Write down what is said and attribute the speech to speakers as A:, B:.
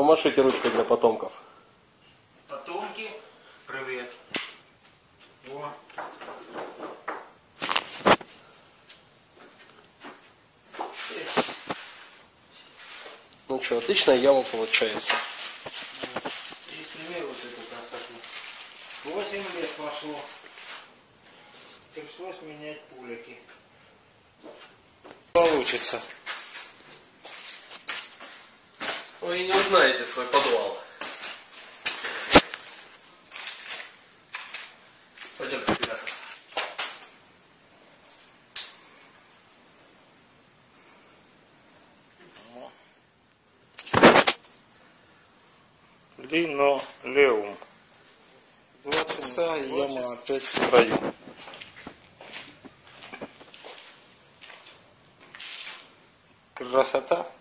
A: Помашите ручкой для потомков.
B: Потомки, привет. О.
A: Ну что, отличная яма получается.
B: И сними вот эту красоту. 8 лет прошло. Пришлось менять пулики. Получится.
A: Вы не узнаете свой подвал. Пойдемте прятаться.
B: Линолеум. 2 часа, и яма опять в строю. Красота.